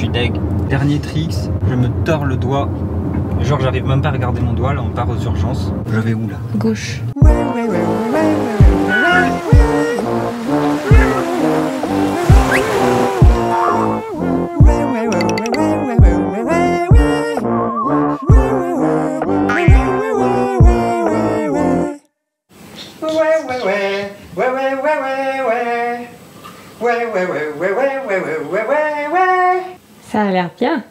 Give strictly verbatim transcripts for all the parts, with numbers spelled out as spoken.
deg. Dernier tricks, je me tords le doigt. Genre j'arrive même pas à regarder mon doigt, là on part aux urgences. Je vais où là? Gauche. Ça a l'air bien.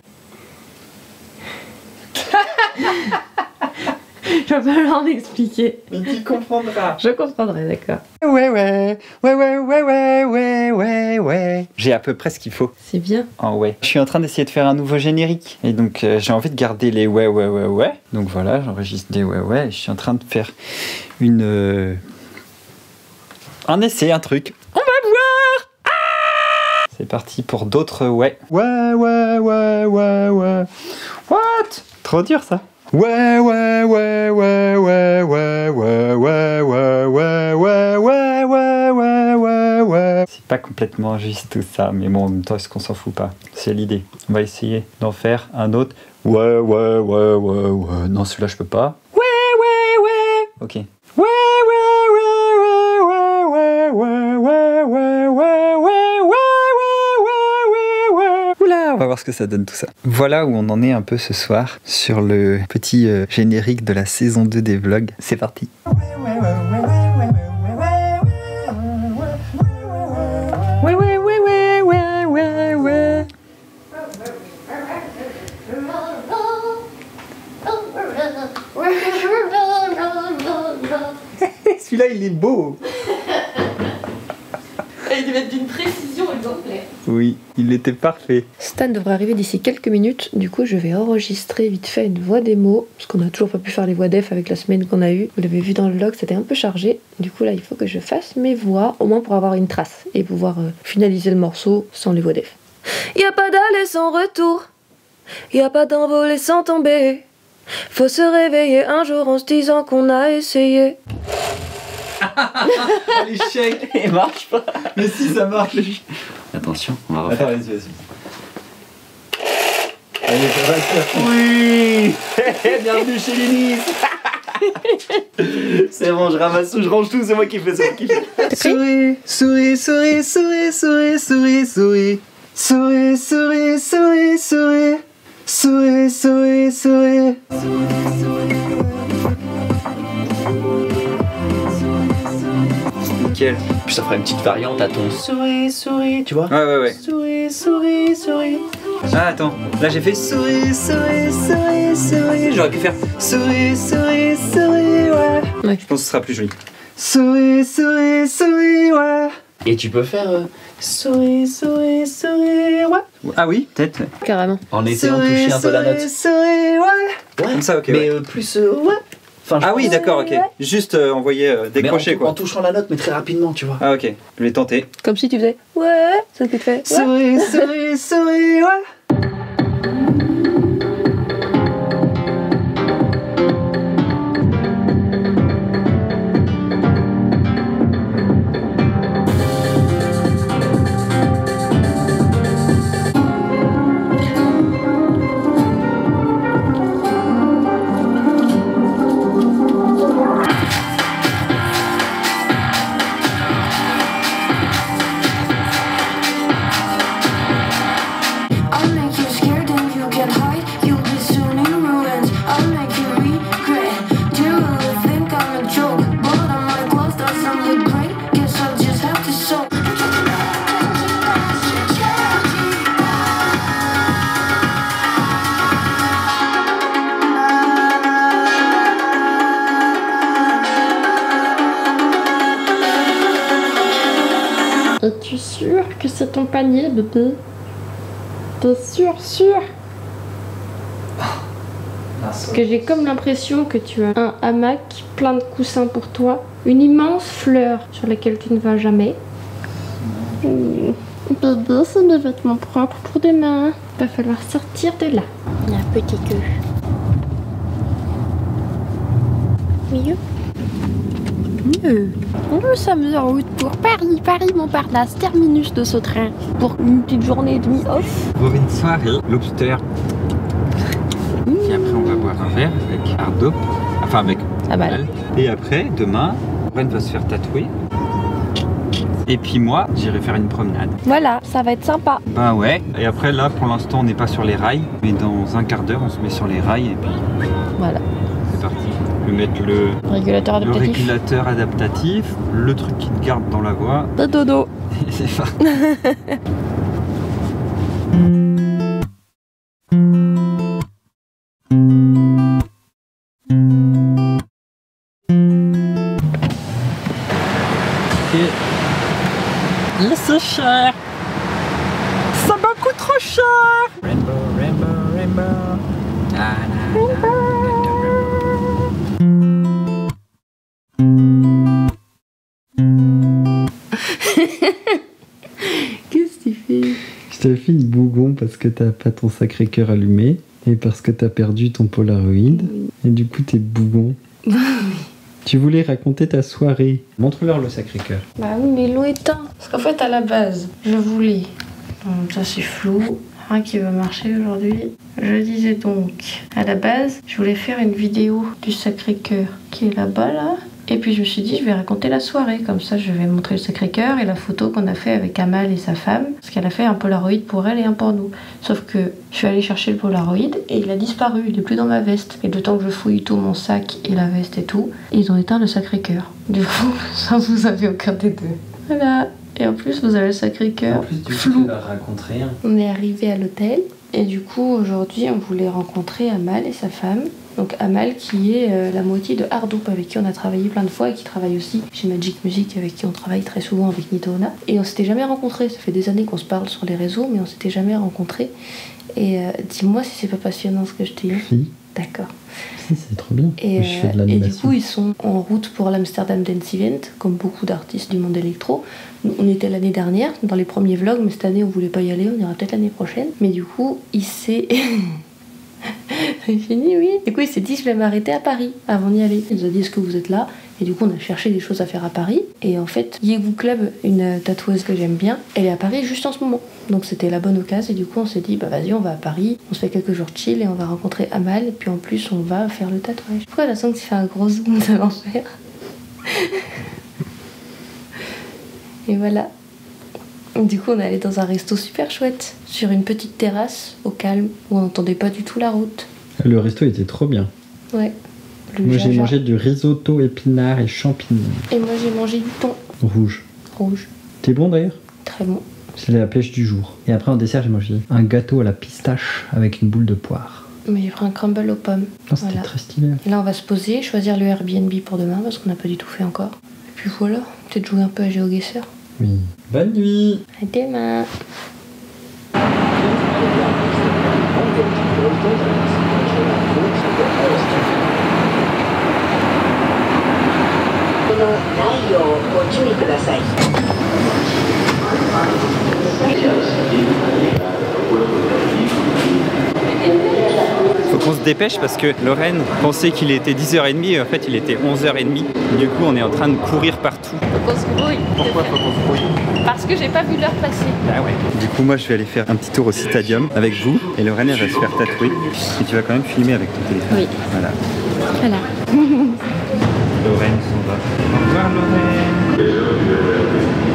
Je peux pas l'en expliquer. Mais tu comprendras. Je comprendrai, d'accord. Ouais, ouais, ouais, ouais, ouais, ouais, ouais, ouais, ouais. J'ai à peu près ce qu'il faut. C'est bien. Oh ouais. Je suis en train d'essayer de faire un nouveau générique. Et donc euh, j'ai envie de garder les ouais, ouais, ouais, ouais. Donc voilà, j'enregistre des ouais, ouais. Et je suis en train de faire une... Euh... un essai, un truc. On va voir. Ah, c'est parti pour d'autres ouais. Ouais, ouais, ouais, ouais, ouais. What? Trop dur ça. Ouais, ouais, ouais, ouais, ouais, ouais, ouais, ouais, ouais, ouais, ouais, ouais, ouais, ouais, ouais, ouais. C'est pas complètement juste tout ça, mais bon, en même temps, est-ce qu'on s'en fout pas? C'est l'idée. On va essayer d'en faire un autre. Ouais, ouais, ouais, ouais, ouais. Non, celui-là, je peux pas. Ouais, ouais, ouais. Ok. Ouais, ouais, ouais, ouais, ouais, ouais, ouais, ouais, ouais, ouais, ouais, ouais, ouais. Oula, on va voir ce que ça donne tout ça. Voilà où on en est un peu ce soir sur le petit euh, générique de la saison deux des vlogs. C'est parti. Ouais, ouais, ouais, ouais, ouais, ouais, ouais. Celui-là, il est beau. Il devait être d'une précision exemplaire. Oui, il était parfait. Stan devrait arriver d'ici quelques minutes. Du coup, je vais enregistrer vite fait une voix démo. Parce qu'on n'a toujours pas pu faire les voix def avec la semaine qu'on a eue. Vous l'avez vu dans le vlog, c'était un peu chargé. Du coup, là, il faut que je fasse mes voix, au moins pour avoir une trace. Et pouvoir euh, finaliser le morceau sans les voix def. Y a pas d'aller sans retour. Y a pas d'envoler sans tomber. Faut se réveiller un jour en se disant qu'on a essayé. L'échec, il marche pas. Mais si, ça marche. Attention, on va refaire. Attends, vas-y, vas-y. Allez, ça va faire. Oui. Bienvenue chez Lénis. C'est bon, je ramasse tout, je range tout, c'est moi qui fais ça. Qui fait. Souris, souris, souris, souris, souris, souris, souris. Souris, souris, souris, souris. Souris, souris, souris. Nickel. Puis ça fera une petite variante à ton souris, souris, tu vois. Ouais, ouais, ouais. Souris, souris, souris. Ah, attends. Là, j'ai fait souris, souris, souris, souris. J'aurais pu faire souris, souris, souris, ouais. Ouais. Je pense que ce sera plus joli. Souris, souris, souris, ouais. Et tu peux faire euh, souris, souris, souris, ouais. Ah oui, peut-être. Carrément. En essayant de toucher un peu la note. Souris, ouais. Ouais. Comme ça, ok. Mais Ouais. euh, plus euh, ouais. Enfin, je Ah oui, pense- d'accord, ok. Juste euh, envoyer, euh, Mais décrocher, en, quoi. en touchant la note, mais très rapidement, tu vois. Ah ok, je vais tenter. Comme si tu faisais ouais, c'est ce que tu fais. Ouais. Souris, souris, souris, ouais. I'll make you scared and you can hide. You'll be soon in ruins. I'll make you regret. Do you think I'm a joke? But I'm like, was that something great? Guess I'll just have to show. Es-tu sûr que c'est ton panier, bébé? T'es sûr, sûr? Parce que j'ai comme l'impression que tu as un hamac, plein de coussins pour toi, une immense fleur sur laquelle tu ne vas jamais. Mmh. Bébé, c'est des vêtements propres pour demain. Va falloir sortir de là. La petite queue. Mieux. mieux. Nous sommes en route pour Paris, Paris-Montparnasse, terminus de ce train. Pour une petite journée et demie off. Pour une soirée, lobster. Mmh. Et après, on va boire un verre avec Ardo. Enfin, avec Amal. Et après, demain, Ren va se faire tatouer. Et puis moi, j'irai faire une promenade. Voilà, ça va être sympa. Bah ouais. Et après, là, pour l'instant, on n'est pas sur les rails. Mais dans un quart d'heure, on se met sur les rails et puis Voilà. c'est parti. Je vais mettre le, Régulateur le adaptatif. régulateur adaptatif, le truc qui te garde dans la voie. De dodo. Et c'est parti. Et c'est cher. Ça m'a coûté trop cher. Rainbow, rainbow, rainbow. Na, na, na, Qu'est-ce que tu fais? Je t'ai fait une bougon parce que t'as pas ton Sacré-Cœur allumé et parce que t'as perdu ton Polaroid. Et du coup, t'es bougon. Tu voulais raconter ta soirée. Montre-leur le Sacré-Cœur. Bah oui, mais ils l'ont éteint. Parce qu'en fait, à la base, je voulais. Donc, ça, c'est flou. Rien qui va marcher aujourd'hui. Je disais donc, à la base, je voulais faire une vidéo du Sacré-Cœur qui est là-bas, là. Et puis, je me suis dit, je vais raconter la soirée. Comme ça, je vais montrer le Sacré-Cœur et la photo qu'on a fait avec Amal et sa femme. Parce qu'elle a fait un Polaroid pour elle et un pour nous. Sauf que je suis allée chercher le Polaroid et il a disparu. Il n'est plus dans ma veste. Et le temps que je fouille tout mon sac et la veste et tout, ils ont éteint le Sacré-Cœur. Du coup, ça, vous avez aucun des deux. Voilà. Et en plus, vous avez le Sacré-Cœur flou. rencontrer un. On est arrivé à l'hôtel. Et du coup, aujourd'hui, on voulait rencontrer Amal et sa femme. Donc Amal qui est euh, la moitié de Hardoup avec qui on a travaillé plein de fois et qui travaille aussi chez Magic Music avec qui on travaille très souvent avec Nitona. Et on s'était jamais rencontrés, ça fait des années qu'on se parle sur les réseaux mais on s'était jamais rencontrés. Et euh, dis-moi si c'est pas passionnant ce que je t'ai dit. Si. D'accord. Si, c'est trop bien. Et, je fais de euh, et du l'animation. coup ils sont en route pour l'Amsterdam Dance Event comme beaucoup d'artistes du monde électro. Nous, on était l'année dernière dans les premiers vlogs mais cette année on voulait pas y aller, on ira peut-être l'année prochaine. Mais du coup il s'est... C'est fini, oui. Du coup, il s'est dit, je vais m'arrêter à Paris avant d'y aller. Il nous a dit, est-ce que vous êtes là? Et du coup, on a cherché des choses à faire à Paris. Et en fait, Yegu Club, une tatoueuse que j'aime bien, elle est à Paris juste en ce moment. Donc c'était la bonne occasion. Et du coup, on s'est dit, bah vas-y, on va à Paris. On se fait quelques jours chill et on va rencontrer Amal. Et puis en plus, on va faire le tatouage. Pourquoi la sens que tu fais un gros zoom de l'enfer? Et voilà. Du coup, on est allé dans un resto super chouette, sur une petite terrasse, au calme, où on n'entendait pas du tout la route. Le resto était trop bien. Ouais. Le Moi, j'ai jaja. mangé du risotto épinards et champignons. Et moi, j'ai mangé du thon Rouge. rouge. T'es bon d'ailleurs? Très bon. C'est la pêche du jour. Et après, en dessert, j'ai mangé un gâteau à la pistache avec une boule de poire. Mais j'ai pris un crumble aux pommes. Oh, c'était Voilà. très stylé. Et là, on va se poser, choisir le Airbnb pour demain, parce qu'on n'a pas du tout fait encore. Et puis voilà, peut-être jouer un peu à GeoGuessr. Oui. Bonne nuit. À demain. Faut qu'on se dépêche parce que Lorraine pensait qu'il était dix heures trente et en fait il était onze heures trente. Du coup on est en train de courir partout. Faut qu'on se grouille. Pourquoi faut qu'on se grouille? Parce que j'ai pas vu l'heure passer. Ah ouais. Du coup moi je vais aller faire un petit tour au Citadium avec vous et Lorraine elle va se faire tatouer. Et tu vas quand même filmer avec ton téléphone. Oui. Voilà. Voilà. Lorraine s'en va. Au revoir Lorraine.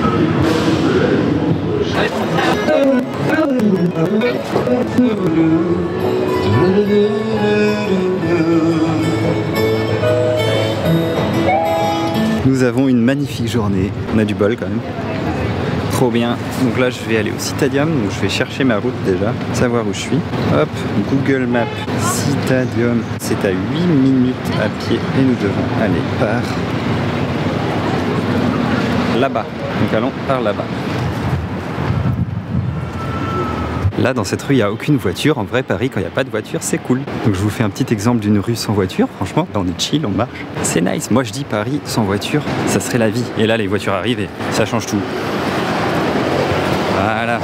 Nous avons une magnifique journée. On a du bol quand même. Trop bien. Donc là, je vais aller au Citadium. Donc je vais chercher ma route déjà, savoir où je suis. Hop, Google Maps, Citadium. C'est à huit minutes à pied et nous devons aller par là-bas. Donc allons par là-bas. Là, dans cette rue, il n'y a aucune voiture. En vrai, Paris, quand il n'y a pas de voiture, c'est cool. Donc je vous fais un petit exemple d'une rue sans voiture. Franchement, là, on est chill, on marche. C'est nice. Moi, je dis Paris sans voiture, ça serait la vie. Et là, les voitures arrivent et ça change tout. Voilà.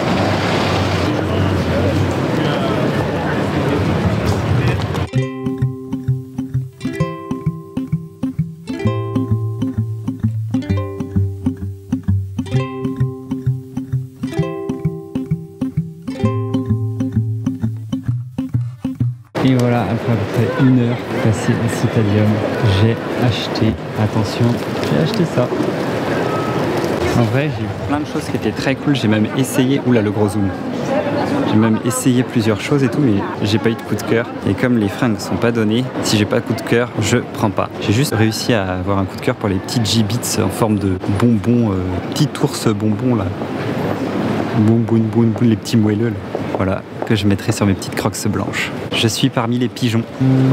Et voilà, après à peu près une heure passée au Citadium, j'ai acheté, attention, j'ai acheté ça. En vrai, j'ai eu plein de choses qui étaient très cool, j'ai même essayé, oula le gros zoom. J'ai même essayé plusieurs choses et tout, mais j'ai pas eu de coup de cœur. Et comme les fringues sont pas données, si j'ai pas de coup de cœur, je prends pas. J'ai juste réussi à avoir un coup de cœur pour les petits G-Beats en forme de bonbons, euh, petits ours bonbons là. Bonbon, bonbon, les petits moelleux là. Voilà, que je mettrai sur mes petites crocs blanches. Je suis parmi les pigeons.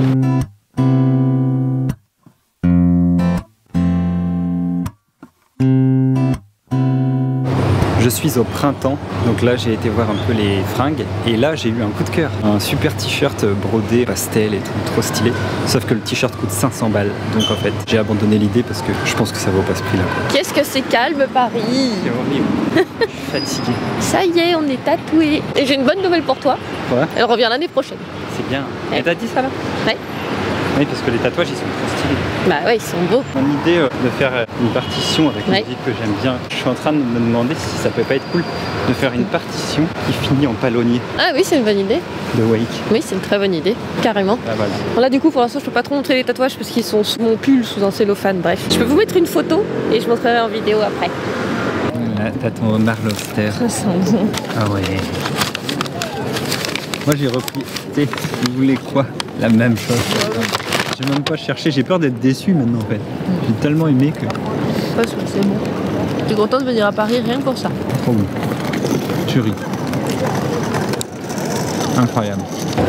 Je suis au printemps, donc là j'ai été voir un peu les fringues et là j'ai eu un coup de cœur. Un super t-shirt brodé, pastel et tout, trop stylé. Sauf que le t-shirt coûte cinq cents balles, donc en fait j'ai abandonné l'idée parce que je pense que ça vaut pas ce prix là. Qu'est-ce que c'est calme Paris. C'est horrible, je suis fatigué. Ça y est, on est tatoués. Et j'ai une bonne nouvelle pour toi. Quoi? Elle revient l'année prochaine. C'est bien. Ouais. Et t'as dit ça là? Ouais. Oui, parce que les tatouages ils sont trop stylés. Bah ouais, ils sont beaux. Mon idée euh, de faire euh, une partition avec une Ouais. musique que j'aime bien, je suis en train de me demander si ça peut pas être cool de faire une partition qui finit en palonnier Ah oui, c'est une bonne idée. de Wake. Oui, c'est une très bonne idée, carrément. Ah, voilà. Bon, là du coup pour l'instant je peux pas trop montrer les tatouages parce qu'ils sont sous mon pull, sous un cellophane, bref. Je peux vous mettre une photo et je montrerai en vidéo après. Là, t'as ton homard lobster. Ça sent bon. Ah ouais. Moi j'ai repris, tu sais, vous voulez quoi? La même chose. J'ai même pas cherché, j'ai peur d'être déçu maintenant en fait. J'ai tellement aimé que... Ouais, c'est bon. Je suis contente de venir à Paris rien que pour ça. Trop bon. Tu ris. Incroyable.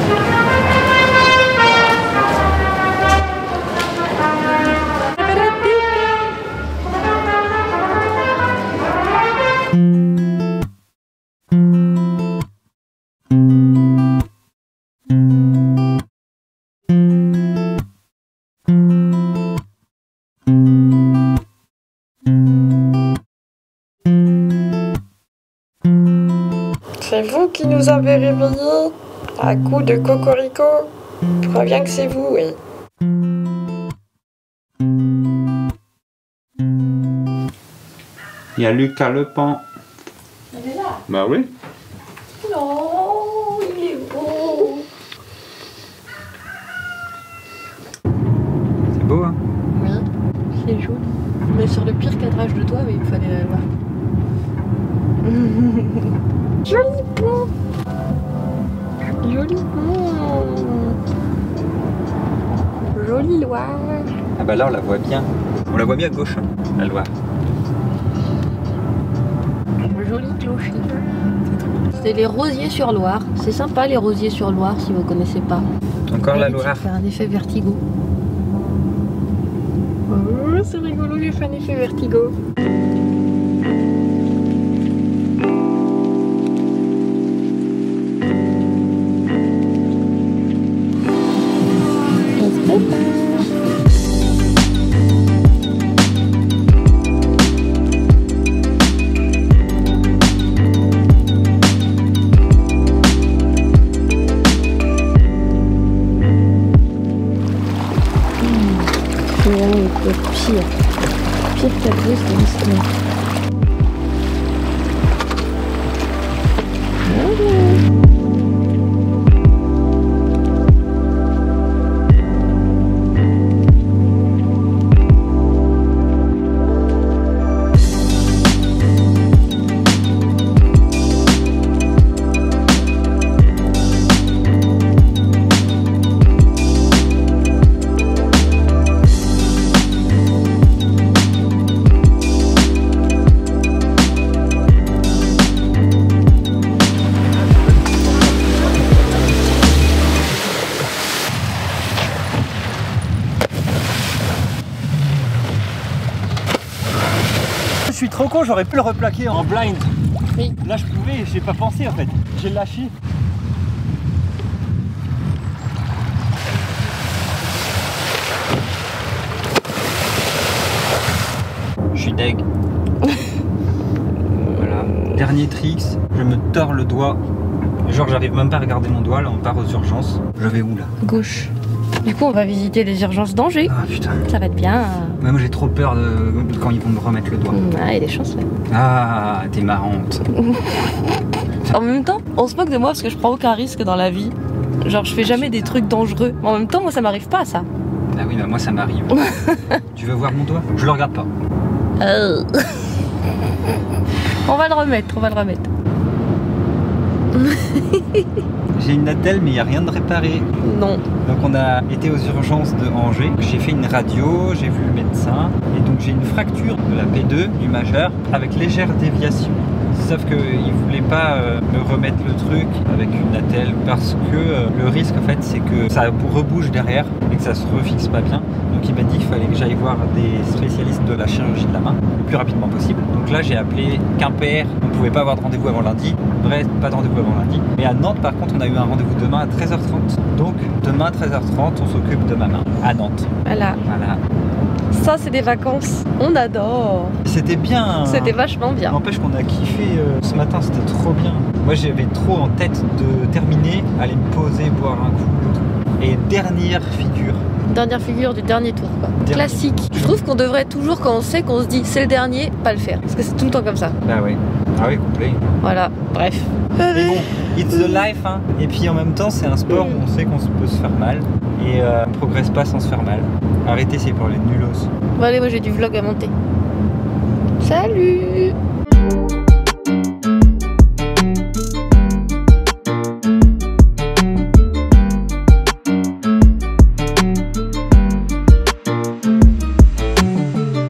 C'est vous qui nous avez réveillés à coup de cocorico. Je crois bien que c'est vous, oui. Il y a Lucas Le Pan. Il est là. Bah oui. Non, il est beau. C'est beau hein. Oui, c'est joli. Mais sur le pire cadrage de toi, mais il fallait la voir. Joli plan. Joli plan. Jolie Loire. Ah bah là on la voit bien. On la voit bien à gauche, hein, la Loire. Jolie clocher. C'est les rosiers sur Loire. C'est sympa les rosiers sur Loire si vous connaissez pas. Encore la Ça Loire. fait un effet vertigo. Oh, c'est rigolo, j'ai fait un effet vertigo. Le pire, pire tableuse de l'histoire. Je suis trop con, j'aurais pu le replaquer en blind. Oui. Là je pouvais, j'ai pas pensé en fait. J'ai lâché. Je suis deg. Voilà. Dernier tricks, je me tords le doigt. Genre j'arrive même pas à regarder mon doigt, là on part aux urgences. Je vais où là? Gauche. Du coup, on va visiter les urgences d'Angers. Ah putain. Ça va être bien. Ouais, moi j'ai trop peur de... de quand ils vont me remettre le doigt. Ah, il y a des chances, ouais. Ah, t'es marrante. En même temps, on se moque de moi parce que je prends aucun risque dans la vie. Genre, je fais jamais des trucs dangereux. En même temps, moi, ça m'arrive pas, ça. Ah oui, bah moi ça m'arrive. Tu veux voir mon doigt? Je le regarde pas. Euh. On va le remettre, on va le remettre. J'ai une attelle, mais il n'y a rien de réparé. Non. Donc on a été aux urgences de Angers. J'ai fait une radio, j'ai vu le médecin. Et donc j'ai une fracture de la P deux, du majeur, avec légère déviation. Sauf qu'il ne voulait pas euh, me remettre le truc avec une attelle parce que euh, le risque en fait c'est que ça rebouge derrière et que ça se refixe pas bien. Donc il m'a dit qu'il fallait que j'aille voir des spécialistes de la chirurgie de la main le plus rapidement possible. Donc là j'ai appelé Quimper, on ne pouvait pas avoir de rendez-vous avant lundi. Bref, pas de rendez-vous avant lundi. Mais à Nantes par contre on a eu un rendez-vous demain à treize heures trente. Donc demain treize heures trente on s'occupe de ma main à Nantes. Voilà. Voilà. Ça, c'est des vacances. On adore. C'était bien. C'était vachement bien. N'empêche qu'on a kiffé euh, ce matin, c'était trop bien. Moi j'avais trop en tête de terminer, aller me poser, boire un coup. Et dernière figure. Dernière figure du dernier tour, quoi. Dernier. Classique. Je trouve qu'on devrait toujours, quand on sait qu'on se dit c'est le dernier, pas le faire. Parce que c'est tout le temps comme ça. Bah ouais. Ah oui, complet. Voilà, bref. Mais bon, it's the life, hein. Et puis en même temps, c'est un sport où on sait qu'on peut se faire mal. Et euh, on progresse pas sans se faire mal. Arrêtez, c'est pour les nulos. Bon allez, moi j'ai du vlog à monter. Salut!